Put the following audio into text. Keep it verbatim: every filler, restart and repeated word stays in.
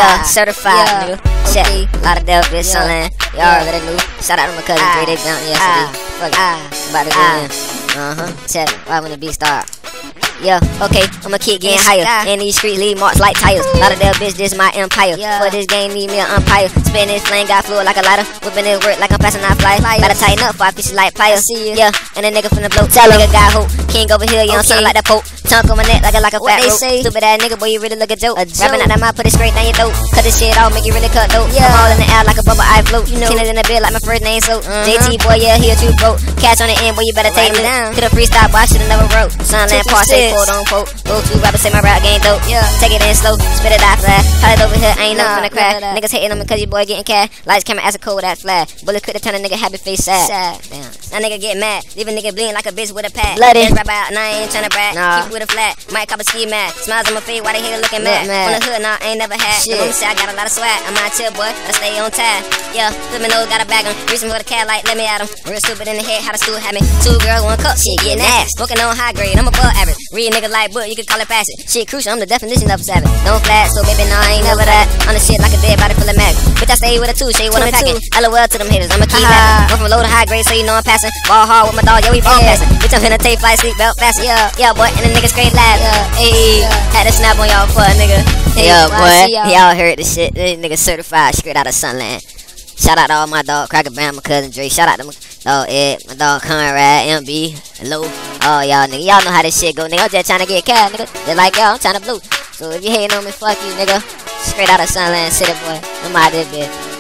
Yeah, certified, yeah. Nigga. Check. Okay. Lot of Del bitch, yeah. Y'all yeah. already knew. Shout out to my cousin, Dre. They down yesterday. Ah. Fuck it. Ah. About to go ah. in. Uh huh. Check. Why when the beat start? Yeah, okay, I'ma keep getting higher. In these streets, leave marks like tires. Lot of that bitch, this my empire. Yeah. For this game, need me an umpire. Spin this flame, got fluid like a lighter. Whipping this work like I'm passing out fly. Gotta tighten up, five pieces like pliers. Yeah, and a nigga finna blow. Tell nigga got hope. King over here, you don't okay. sound like that pope. Chunk on my neck like a like a what fat rope. Say? Stupid ass nigga, boy, you really look a joke. A joke. Rapping out that mouth, put it straight down your throat. Cut this shit off, make you really cut dope. Yeah. I'm all in the air like a bubble, I float. You know, in the bed like my first name, so uh-huh. J T boy, yeah, here too broke. Catch on the end, boy, you better take me down. Coulda freestyle, boy, I shoulda never wrote. Sunland part, say quote on quote. Go to rappers say my rap game dope. Yeah. Take it in slow, spit it out flat. Pilot over here, ain't nothing finna crack. Niggas hating on me cause your boy getting cash. Lights, camera, ass a cold that flag. Bullets quick to turn a nigga happy face sad. Sad. Damn. That nigga get mad. Leave a nigga bleeding like a bitch with a pad. Bloody. Rap out, and I ain't tryna brag. Nah. Keep with a flat. Might cop a ski mad. Smiles on my face, why they hater looking mad? mad? On the hood, nah, I ain't never had. Shit. The say I got a lot of swag. I'm out chill, boy. I stay on time. Yeah, flipping nose, got a bag on. Reaching for the cat like, let me at him. Real stupid in the head, how the stool had me. Two girls, one cup, shit, getting ass. Smoking on high grade, I'm above average. Read niggas like book, you can call it passive. Shit crucial, I'm the definition of a savage. Don't flat, so baby, nah, I ain't never that. On the shit like a dead body full of mag. Bitch, I stay with a two, shade what I'm packing. L O L to them haters, I'ma keep laughing. Go from low to high grade, so you know I'm passing. Ball hard with my dog, yeah, we ball yeah. passing. Bitch, I'm finna take flight, sleep belt faster. Yeah, yeah, boy, and the nigga straight laugh. Yeah, ayy, had to snap on y'all for a nigga. Hey, yo, boy, y'all heard this shit. This nigga certified straight out of Sunland. Shout out to all my dog, Cracker Bam, my cousin Dre. Shout out to my dog Ed, my dog Conrad, M B, Low. Oh, y'all nigga, y'all know how this shit go, nigga. I'm just trying to get cash, nigga. They like y'all, I'm trying to blow. So if you hating on me, fuck you, nigga. Straight out of Sunland City, boy. I'm out of this bitch.